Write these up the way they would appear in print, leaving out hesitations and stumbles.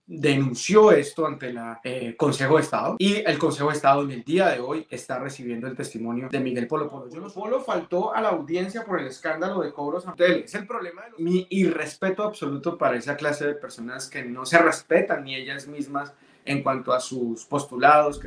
denunció esto ante el Consejo de Estado, y el Consejo de Estado en el día de hoy está recibiendo el testimonio de Miguel Polo Polo. Polo faltó a la audiencia por el escándalo de cobros a hoteles. Es el problema de mi irrespeto absoluto para esa clase de personas que no se respetan ni ellas mismas en cuanto a sus postulados.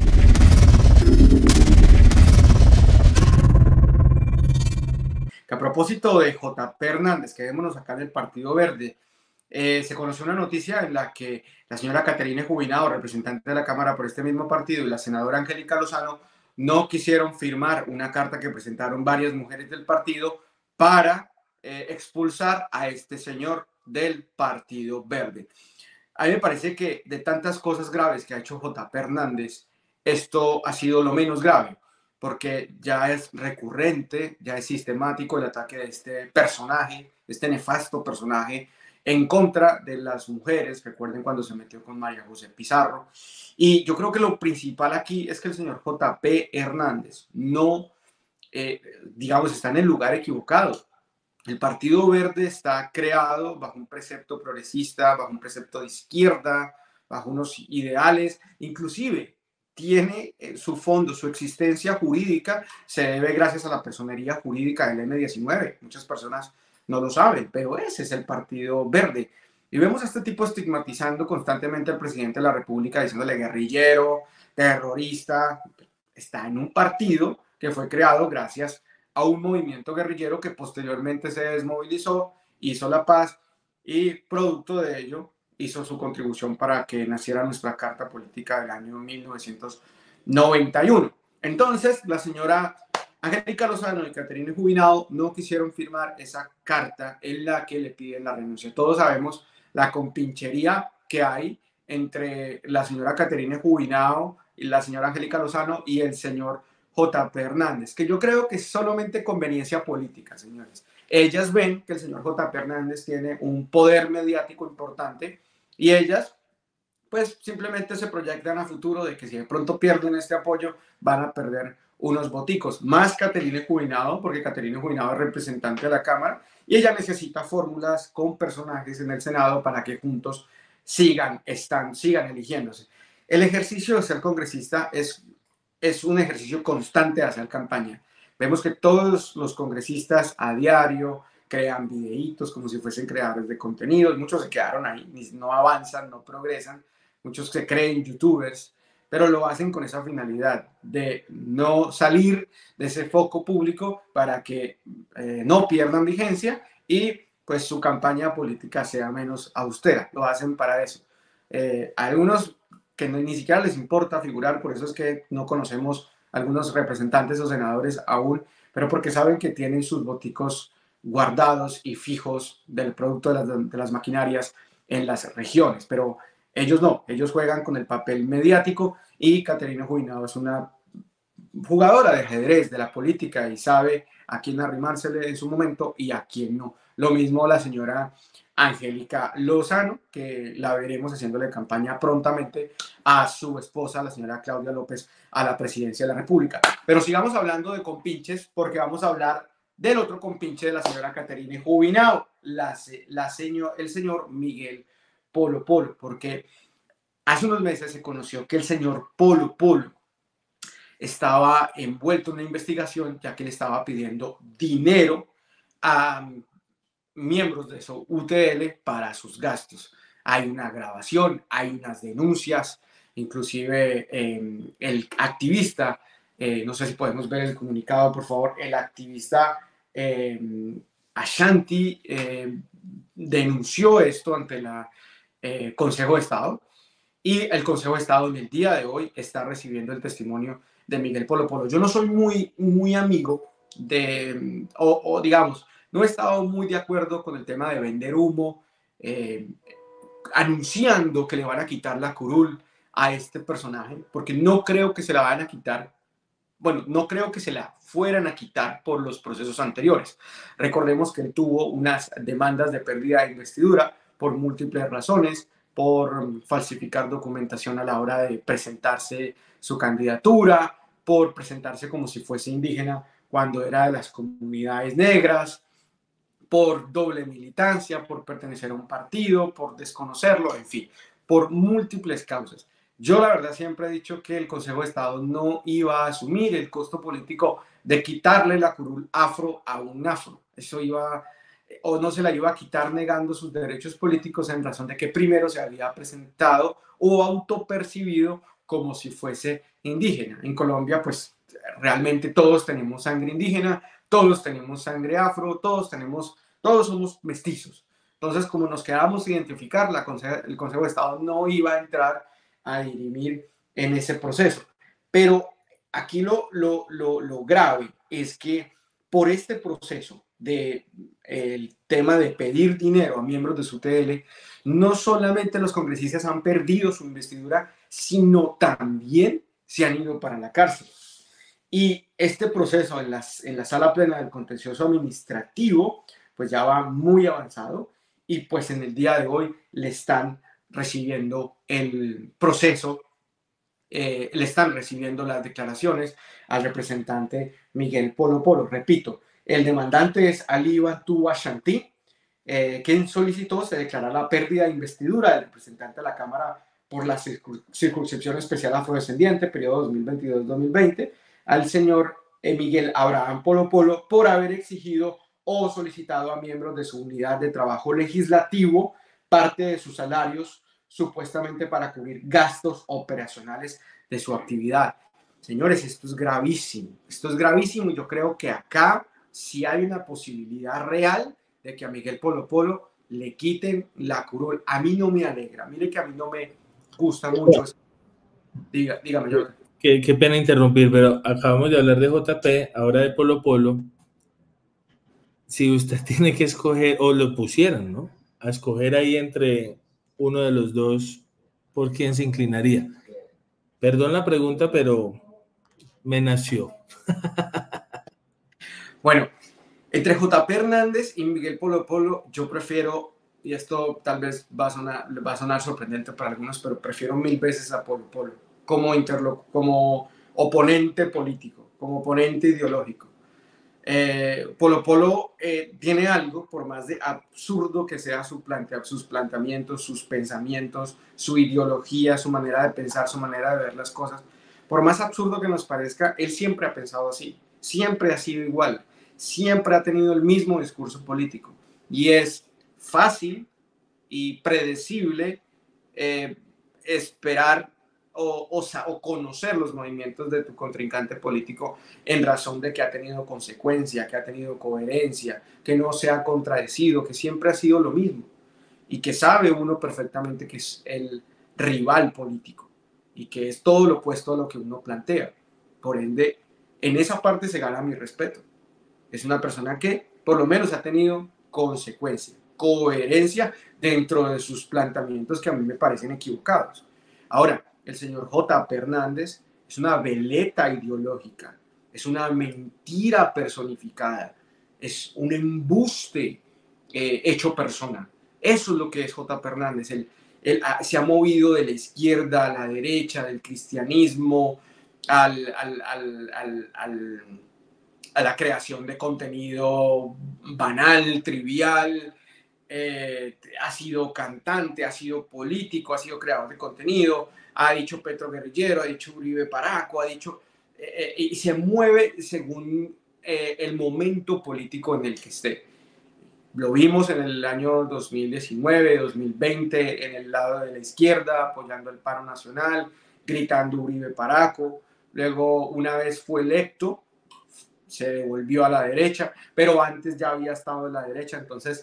Que a propósito de J.P. Hernández, quedémonos acá en el Partido Verde, se conoció una noticia en la que la señora Caterine Jubinado, representante de la Cámara por este mismo partido, y la senadora Angélica Lozano no quisieron firmar una carta que presentaron varias mujeres del partido para expulsar a este señor del Partido Verde. A mí me parece que de tantas cosas graves que ha hecho J.P. Hernández, esto ha sido lo menos grave, porque ya es recurrente, ya es sistemático el ataque de este personaje, este nefasto personaje, en contra de las mujeres. Recuerden cuando se metió con María José Pizarro. Y yo creo que lo principal aquí es que el señor J.P. Hernández no, digamos, está en el lugar equivocado. El Partido Verde está creado bajo un precepto progresista, bajo un precepto de izquierda, bajo unos ideales, inclusive tiene su fondo, su existencia jurídica, se debe gracias a la personería jurídica del M19. Muchas personas no lo saben, pero ese es el Partido Verde. Y vemos a este tipo estigmatizando constantemente al presidente de la República, diciéndole guerrillero, terrorista. Está en un partido que fue creado gracias a un movimiento guerrillero que posteriormente se desmovilizó, hizo la paz y producto de ello hizo su contribución para que naciera nuestra Carta Política del año 1991. Entonces, la señora Angélica Lozano y Caterine Jubinado no quisieron firmar esa carta en la que le piden la renuncia. Todos sabemos la compinchería que hay entre la señora Caterine Jubinado y la señora Angélica Lozano y el señor J.P. Hernández, que yo creo que es solamente conveniencia política, señores. Ellas ven que el señor J.P. Hernández tiene un poder mediático importante y ellas pues simplemente se proyectan a futuro de que si de pronto pierden este apoyo van a perder unos voticos. Más Caterine Jubinado, porque Caterine Jubinado es representante de la Cámara y ella necesita fórmulas con personajes en el Senado para que juntos sigan eligiéndose. El ejercicio de ser congresista es un ejercicio constante de hacer campaña. Vemos que todos los congresistas a diario crean videitos como si fuesen creadores de contenidos. Muchos se quedaron ahí, no avanzan, no progresan. Muchos se creen youtubers, pero lo hacen con esa finalidad de no salir de ese foco público para que no pierdan vigencia y pues su campaña política sea menos austera. Lo hacen para eso. Algunos que ni siquiera les importa figurar, por eso es que no conocemos algunos representantes o senadores aún, pero porque saben que tienen sus boticos guardados y fijos del producto de las maquinarias en las regiones, pero ellos no, ellos juegan con el papel mediático y Caterina Jubinado es una jugadora de ajedrez de la política y sabe a quién arrimársele en su momento y a quién no. Lo mismo la señora Angélica Lozano, que la veremos haciéndole campaña prontamente a su esposa, la señora Claudia López, a la presidencia de la República. Pero sigamos hablando de compinches, porque vamos a hablar del otro compinche de la señora Caterine Jubinado, el señor Miguel Polo Polo, porque hace unos meses se conoció que el señor Polo Polo estaba envuelto en una investigación ya que le estaba pidiendo dinero a miembros de su UTL para sus gastos. Hay una grabación, hay unas denuncias, inclusive el activista, no sé si podemos ver el comunicado, por favor, el activista Ashanti denunció esto ante el Consejo de Estado y el Consejo de Estado en el día de hoy está recibiendo el testimonio de Miguel Polo Polo. Yo no soy muy amigo o digamos, no he estado muy de acuerdo con el tema de vender humo, anunciando que le van a quitar la curul a este personaje, porque no creo que se la van a quitar. Bueno, no creo que se la fueran a quitar por los procesos anteriores. Recordemos que él tuvo unas demandas de pérdida de investidura por múltiples razones, por falsificar documentación a la hora de presentarse su candidatura, por presentarse como si fuese indígena cuando era de las comunidades negras, por doble militancia, por pertenecer a un partido, por desconocerlo, en fin, por múltiples causas. Yo la verdad siempre he dicho que el Consejo de Estado no iba a asumir el costo político de quitarle la curul afro a un afro. Eso iba, o no se la iba a quitar negando sus derechos políticos en razón de que primero se había presentado o autopercibido como si fuese indígena. En Colombia, pues realmente todos tenemos sangre indígena, todos tenemos sangre afro, todos somos mestizos. Entonces, como nos quedábamos identificar, el Consejo de Estado no iba a entrar a dirimir en ese proceso. Pero aquí lo grave es que por este proceso de el tema de pedir dinero a miembros de su TL, no solamente los congresistas han perdido su investidura, sino también se han ido para la cárcel. Y este proceso en la sala plena del contencioso administrativo, pues ya va muy avanzado y pues en el día de hoy le están recibiendo el proceso, le están recibiendo las declaraciones al representante Miguel Polo Polo. Repito, el demandante es Ali Bantu Ashanti, quien solicitó se declarara la pérdida de investidura del representante de la Cámara por la circunscripción especial afrodescendiente, periodo 2022-2020, al señor Miguel Abraham Polo Polo por haber exigido o solicitado a miembros de su unidad de trabajo legislativo parte de sus salarios supuestamente para cubrir gastos operacionales de su actividad. Señores, esto es gravísimo y yo creo que acá sí hay una posibilidad real de que a Miguel Polo Polo le quiten la curul. A mí no me alegra, mire que a mí no me gusta mucho eso. Dígame, yo. Qué pena interrumpir, pero acabamos de hablar de JP, ahora de Polo Polo. Si usted tiene que escoger, o lo pusieran, ¿no? A escoger ahí entre uno de los dos, ¿por quién se inclinaría? Perdón la pregunta, pero me nació. Bueno, entre JP Hernández y Miguel Polo Polo, yo prefiero, y esto tal vez va a sonar sorprendente para algunos, pero prefiero mil veces a Polo Polo como oponente político, como oponente ideológico. Polo Polo tiene algo, por más de absurdo que sea sus planteamientos, sus pensamientos, su ideología, su manera de pensar, su manera de ver las cosas, por más absurdo que nos parezca, él siempre ha pensado así, siempre ha sido igual, siempre ha tenido el mismo discurso político y es fácil y predecible esperar o conocer los movimientos de tu contrincante político en razón de que ha tenido consecuencia, que ha tenido coherencia, que no se ha contradecido, que siempre ha sido lo mismo y que sabe uno perfectamente que es el rival político y que es todo lo opuesto a lo que uno plantea. Por ende, en esa parte se gana mi respeto. Es una persona que por lo menos ha tenido consecuencia, coherencia dentro de sus planteamientos que a mí me parecen equivocados. Ahora, el señor J. Hernández es una veleta ideológica, es una mentira personificada, es un embuste hecho persona. Eso es lo que es J. Hernández. Él se ha movido de la izquierda a la derecha, del cristianismo a la creación de contenido banal, trivial. Ha sido cantante, ha sido político, ha sido creador de contenido, ha dicho Petro Guerrillero, ha dicho Uribe Paraco, ha dicho, y se mueve según el momento político en el que esté. Lo vimos en el año 2019, 2020, en el lado de la izquierda, apoyando el paro nacional, gritando Uribe Paraco. Luego, una vez fue electo, se devolvió a la derecha, pero antes ya había estado en la derecha. Entonces,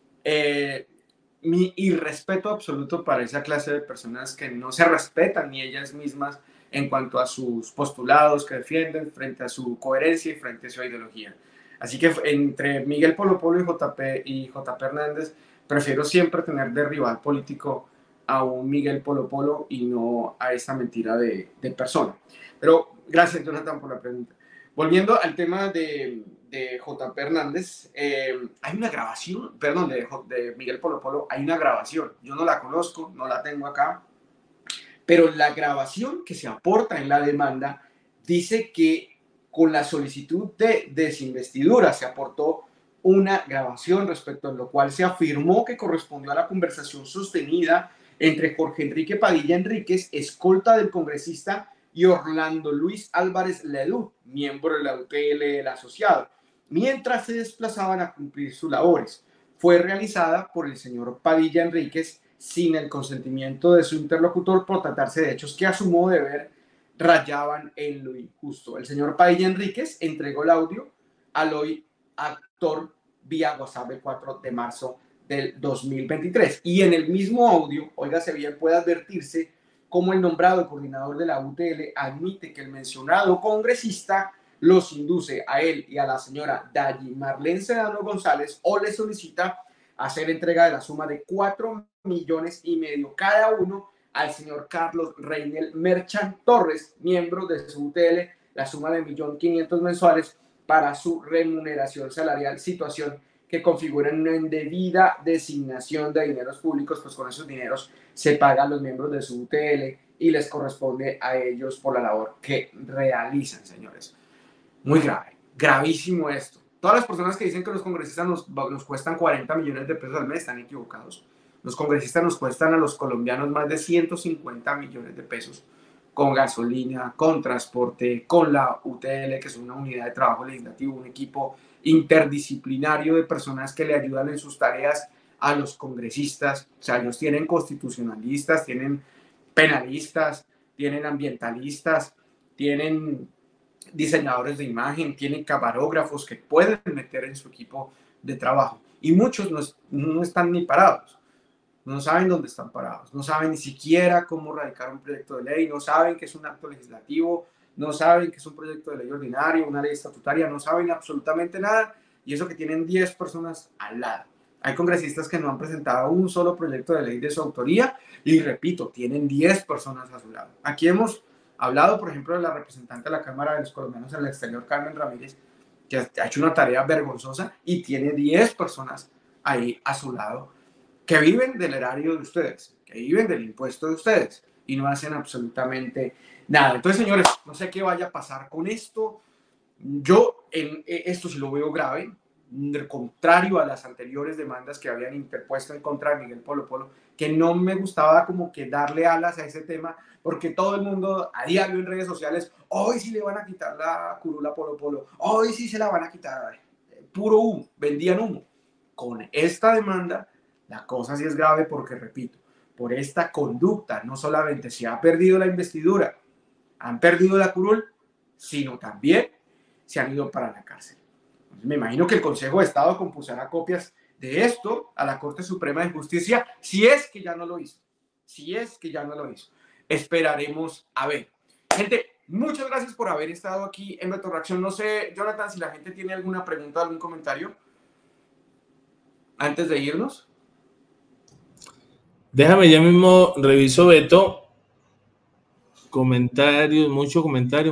mi irrespeto absoluto para esa clase de personas que no se respetan ni ellas mismas en cuanto a sus postulados que defienden, frente a su coherencia y frente a su ideología. Así que entre Miguel Polo Polo y JP Hernández, prefiero siempre tener de rival político a un Miguel Polo Polo y no a esta mentira de persona. Pero gracias, Jonathan, por la pregunta. Volviendo al tema de JP Hernández, hay una grabación, perdón, de Miguel Polo Polo, hay una grabación. Yo no la conozco, no la tengo acá, pero la grabación que se aporta en la demanda dice que con la solicitud de desinvestidura se aportó una grabación respecto a lo cual se afirmó que correspondió a la conversación sostenida entre Jorge Enrique Padilla Enríquez, escolta del congresista, y Orlando Luis Álvarez Leduc, miembro de la UTL del asociado, mientras se desplazaban a cumplir sus labores. Fue realizada por el señor Padilla Enríquez sin el consentimiento de su interlocutor por tratarse de hechos que a su modo de ver rayaban en lo injusto. El señor Padilla Enríquez entregó el audio al hoy actor vía WhatsApp el 4 de marzo del 2023. Y en el mismo audio, óigase bien, puede advertirse cómo el nombrado coordinador de la UTL admite que el mencionado congresista los induce a él y a la señora Dayi Marlene Sedano González o le solicita hacer entrega de la suma de 4,5 millones cada uno al señor Carlos Reynel Merchan Torres, miembro de su UTL, la suma de 1.500.000 mensuales para su remuneración salarial, situación que configura una indebida designación de dineros públicos, pues con esos dineros se pagan a los miembros de su UTL y les corresponde a ellos por la labor que realizan, señores. Muy grave, gravísimo esto. Todas las personas que dicen que los congresistas nos cuestan 40 millones de pesos al mes están equivocados. Los congresistas nos cuestan a los colombianos más de 150 millones de pesos con gasolina, con transporte, con la UTL, que es una unidad de trabajo legislativo, un equipo interdisciplinario de personas que le ayudan en sus tareas a los congresistas. O sea, ellos tienen constitucionalistas, tienen penalistas, tienen ambientalistas, tienen diseñadores de imagen, tienen camarógrafos que pueden meter en su equipo de trabajo. Y muchos no están ni parados. No saben dónde están parados, no saben ni siquiera cómo radicar un proyecto de ley, no saben que es un acto legislativo, no saben que es un proyecto de ley ordinario, una ley estatutaria, no saben absolutamente nada, y eso que tienen 10 personas al lado. Hay congresistas que no han presentado un solo proyecto de ley de su autoría, y repito, tienen 10 personas a su lado. Aquí hemos hablado, por ejemplo, de la representante de la Cámara de los Colombianos en el exterior, Carmen Ramírez, que ha hecho una tarea vergonzosa y tiene 10 personas ahí a su lado, que viven del erario de ustedes, que viven del impuesto de ustedes y no hacen absolutamente nada. Entonces, señores, no sé qué vaya a pasar con esto. Yo esto sí lo veo grave, contrario a las anteriores demandas que habían interpuesto en contra de Miguel Polo Polo, que no me gustaba como que darle alas a ese tema, porque todo el mundo a diario en redes sociales, hoy sí le van a quitar la curula a Polo Polo, hoy sí se la van a quitar, puro humo, vendían humo. Con esta demanda la cosa sí es grave porque, repito, por esta conducta no solamente se ha perdido la investidura, han perdido la curul, sino también se han ido para la cárcel. Entonces, me imagino que el Consejo de Estado compusará copias de esto a la Corte Suprema de Justicia, si es que ya no lo hizo. Si es que ya no lo hizo. Esperaremos a ver. Gente, muchas gracias por haber estado aquí en Beto Reacción. No sé, Jonathan, si la gente tiene alguna pregunta, algún comentario antes de irnos. Déjame, ya mismo reviso, Beto. Comentarios, mucho comentario.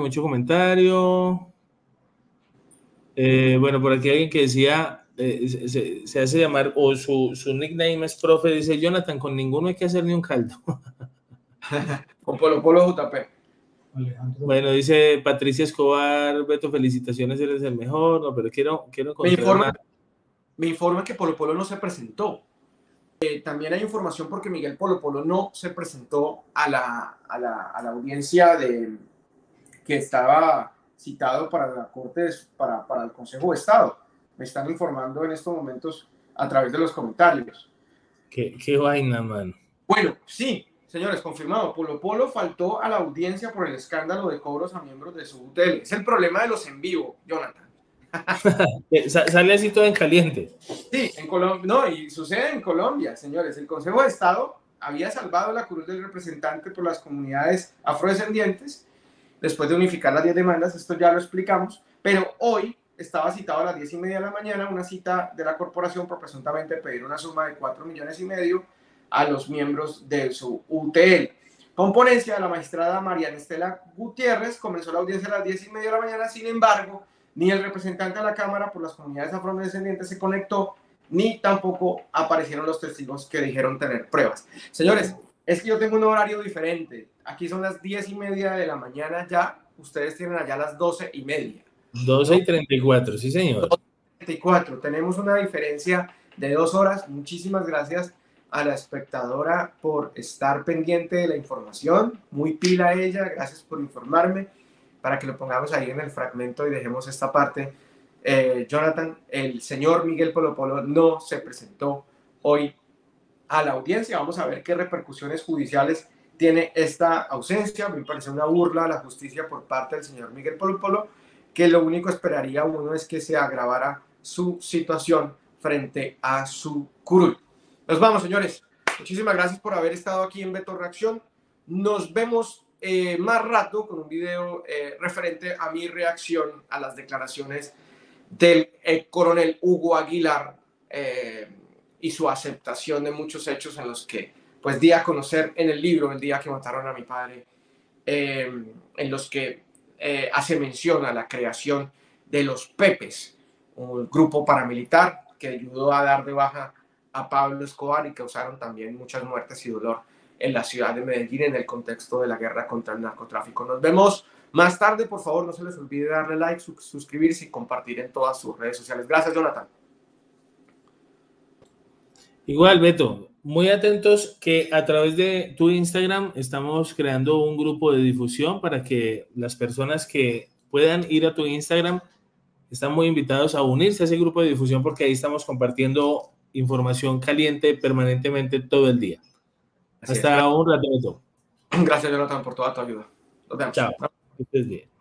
Bueno, por aquí alguien que decía, se hace llamar, o su nickname es profe, dice Jonathan, con ninguno hay que hacer ni un caldo. Con Polo Polo JP. Bueno, dice Patricia Escobar, Beto, felicitaciones, eres el mejor. No, pero quiero encontrar me informa que Polo Polo no se presentó. También hay información porque Miguel Polo Polo no se presentó a la audiencia que estaba citado para la Corte, para el Consejo de Estado. Me están informando en estos momentos a través de los comentarios. ¿Qué vaina, mano? Bueno, sí, señores, confirmado. Polo Polo faltó a la audiencia por el escándalo de cobros a miembros de su UTL. Es el problema de los en vivo, Jonathan. Sale así todo en caliente. Sí, en Colombia, no, y sucede en Colombia, señores. El Consejo de Estado había salvado la cruz del representante por las comunidades afrodescendientes después de unificar las 10 demandas, esto ya lo explicamos, pero hoy estaba citado a las 10:30 de la mañana una cita de la corporación por presuntamente pedir una suma de 4,5 millones a los miembros de su UTL. Con ponencia de la magistrada Mariana Estela Gutiérrez, comenzó la audiencia a las 10:30 de la mañana, sin embargo, ni el representante de la Cámara por las comunidades afrodescendientes se conectó, ni tampoco aparecieron los testigos que dijeron tener pruebas. Señores, es que yo tengo un horario diferente. Aquí son las 10:30 de la mañana ya, ustedes tienen allá las 12:30. 12:34, sí señor. 12:34, tenemos una diferencia de 2 horas. Muchísimas gracias a la espectadora por estar pendiente de la información. Muy pila ella, gracias por informarme, para que lo pongamos ahí en el fragmento y dejemos esta parte. Jonathan, el señor Miguel Polo Polo no se presentó hoy a la audiencia. Vamos a ver qué repercusiones judiciales tiene esta ausencia. Me parece una burla a la justicia por parte del señor Miguel Polo Polo, que lo único esperaría uno es que se agravara su situación frente a su curul. Nos vamos, señores. Muchísimas gracias por haber estado aquí en Beto Reacción. Nos vemos más rato con un video referente a mi reacción a las declaraciones del coronel Hugo Aguilar y su aceptación de muchos hechos en los que pues di a conocer en el libro El día que mataron a mi padre, en los que hace mención a la creación de los Pepes, un grupo paramilitar que ayudó a dar de baja a Pablo Escobar y causaron también muchas muertes y dolor en la ciudad de Medellín en el contexto de la guerra contra el narcotráfico. Nos vemos más tarde. Por favor, no se les olvide darle like, suscribirse y compartir en todas sus redes sociales. Gracias, Jonathan. Igual, Beto, muy atentos que a través de tu Instagram estamos creando un grupo de difusión para que las personas que puedan ir a tu Instagram están muy invitados a unirse a ese grupo de difusión porque ahí estamos compartiendo información caliente permanentemente todo el día. Hasta un rato, Beto. Gracias, Jonathan, por toda tu ayuda. Nos vemos. Chao. Que estés bien.